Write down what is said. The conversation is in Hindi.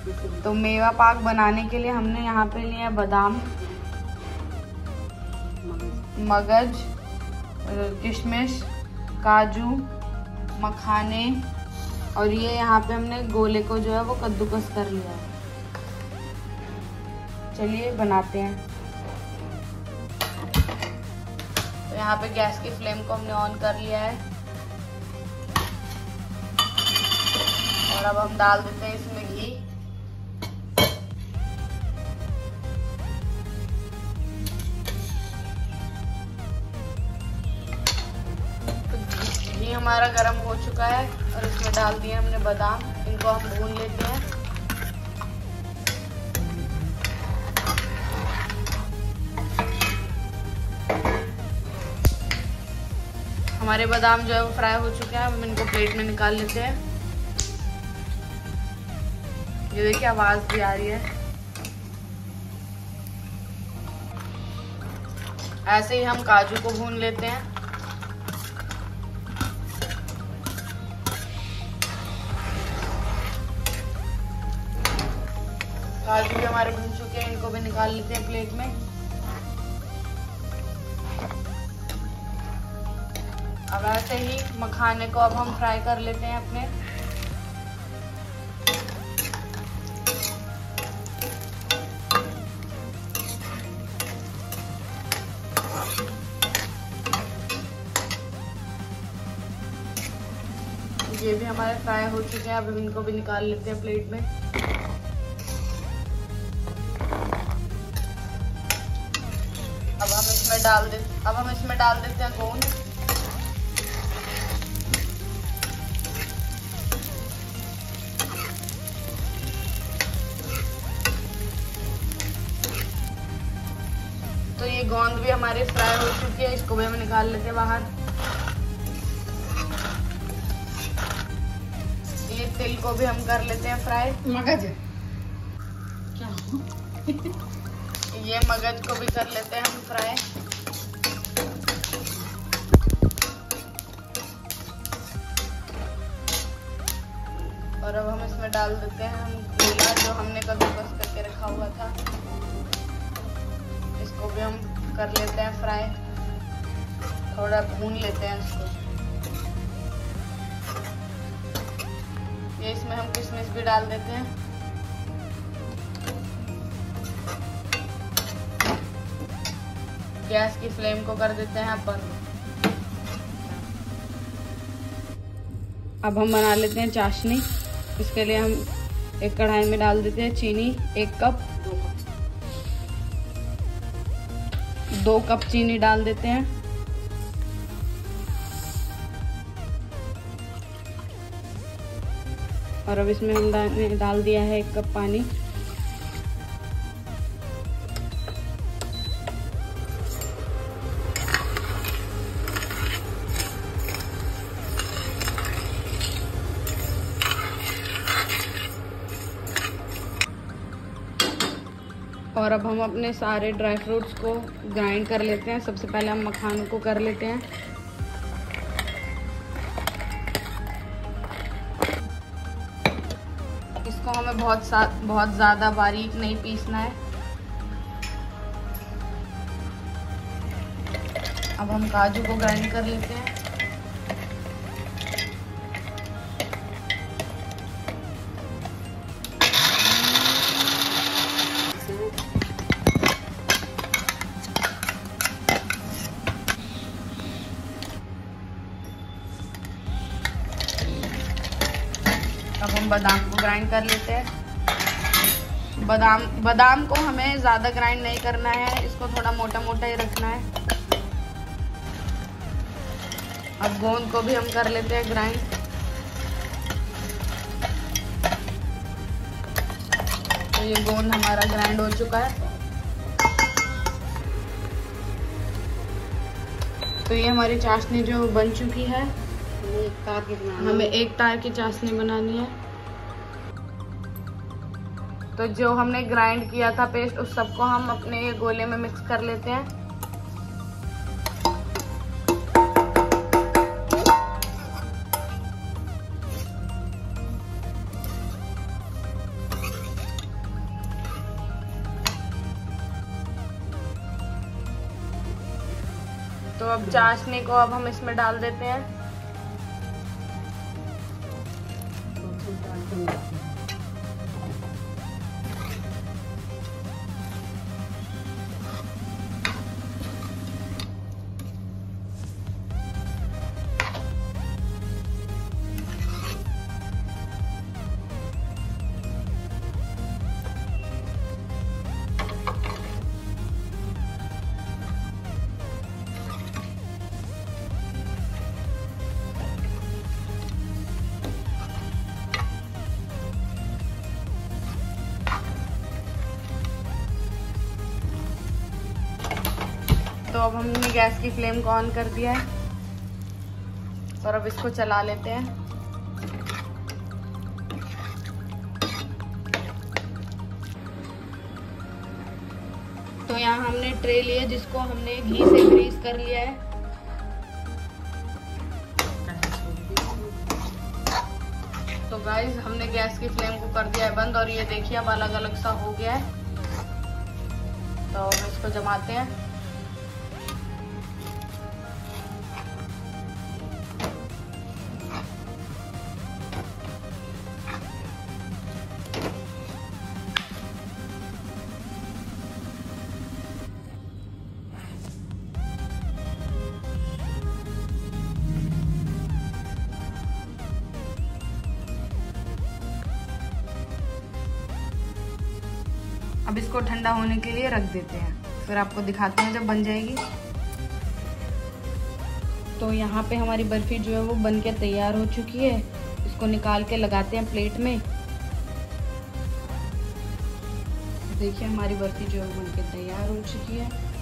तो मेवा पाक बनाने के लिए हमने यहाँ पे लिया बादाम, मगज, किशमिश, काजू, मखाने, और ये यहाँ पे हमने गोले को जो है वो कद्दूकस कर लिया है। चलिए बनाते हैं। तो यहाँ पे गैस की फ्लेम को हमने ऑन कर लिया है और अब हम डाल देते हैं इसमें घी। तो घी हमारा गर्म हो चुका है और इसमें डाल दिए हमने बादाम। इनको हम भून लेते हैं। हमारे बादाम जो है वो फ्राई हो चुके हैं। हम इनको प्लेट में निकाल लेते हैं। ये देखिए आवाज भी आ रही है। ऐसे ही हम काजू को भून लेते हैं। काजू भी हमारे भून चुके हैं। इनको भी निकाल लेते हैं प्लेट में। अब ऐसे ही मखाने को अब हम फ्राई कर लेते हैं अपने। ये भी हमारे फ्राई हो चुके हैं। अब हम इनको भी निकाल लेते हैं प्लेट में। अब हम इसमें डाल देते हैं गोंद। तो ये गोंद भी हमारी फ्राई हो चुकी है। इसको भी हम निकाल लेते हैं बाहर। ये तिल को भी हम कर लेते हैं फ्राई। मगज क्या ये मगज को भी कर लेते हैं हम फ्राई। और अब हम इसमें डाल देते हैं हम गोला जो हमने कद्दूकस करके रखा हुआ था। इसको भी हम कर लेते हैं फ्राई। थोड़ा भून लेते हैं इसको। ये इसमें हम किशमिश भी डाल देते हैं। गैस की फ्लेम को कर देते हैं बंद। अब हम बना लेते हैं चाशनी। इसके लिए हम एक कढ़ाई में डाल देते हैं चीनी 1 कप। 2 कप चीनी डाल देते हैं। और अब इसमें हम डाल दिया है 1 कप पानी। और अब हम अपने सारे ड्राई फ्रूट्स को ग्राइंड कर लेते हैं। सबसे पहले हम मखानों को कर लेते हैं। इसको हमें बहुत ज़्यादा बारीक नहीं पीसना है। अब हम काजू को ग्राइंड कर लेते हैं। अब हम बादाम को ग्राइंड कर लेते हैं। बादाम को हमें ज़्यादा ग्राइंड नहीं करना है। इसको थोड़ा मोटा मोटा ही रखना है। अब गोंद को भी हम कर लेते हैं ग्राइंड। तो ये गोंद हमारा ग्राइंड हो चुका है। तो ये हमारी चाशनी जो बन चुकी है। हमें 1 तार की चाशनी बनानी है। तो जो हमने ग्राइंड किया था पेस्ट, उस सबको हम अपने ये गोले में मिक्स कर लेते हैं। तो अब चाशनी को अब हम इसमें डाल देते हैं। तो अब हमने गैस की फ्लेम को ऑन कर दिया है और अब इसको चला लेते हैं। तो यहाँ हमने ट्रे लिया जिसको हमने घी से ग्रीस कर लिया है। तो गाइस हमने गैस की फ्लेम को कर दिया है बंद और ये देखिए अब अलग अलग सा हो गया है। तो हम इसको जमाते हैं। अब इसको ठंडा होने के लिए रख देते हैं, फिर आपको दिखाते हैं जब बन जाएगी। तो यहाँ पे हमारी बर्फी जो है वो बन के तैयार हो चुकी है। इसको निकाल के लगाते हैं प्लेट में। देखिए हमारी बर्फी जो है बन के तैयार हो चुकी है।